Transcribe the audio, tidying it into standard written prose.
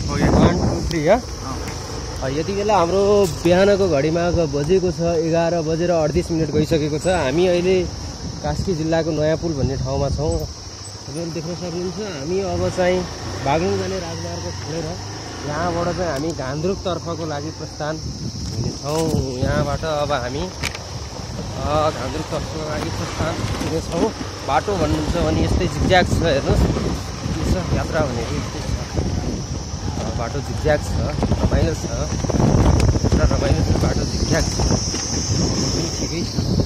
1 2 3 यति बेला हाम्रो बिहानको घडीमा बजेको छ 11:38 गइसकेको छ। हामी अहिले कास्की जिल्लाको नयाँ पुल भन्ने ठाउँमा छौँ। तपाईँले देख्न सक्नुहुन्छ हामी अब चाहिँ बागलुङ जाने राजमार्ग छोडेर यहाँबाट चाहिँ हामी घान्द्रुक तर्फको लागि प्रस्थान हुनेछौँ। यहाँबाट अब हामी घान्द्रुक तर्फको लागि प्रस्थान हुनेछौँ। बाटो भन्नुहुन्छ भने यस्तै जिग्ज्याग छ, हेर्नुहोस् के छ यात्रा भनेको यस्तै छ। बाटो जिग्ज्याग छ, रमाइलो छ, पुरा रमाइलो छ, बाटो जिग्ज्याग छ, ठिकै छ।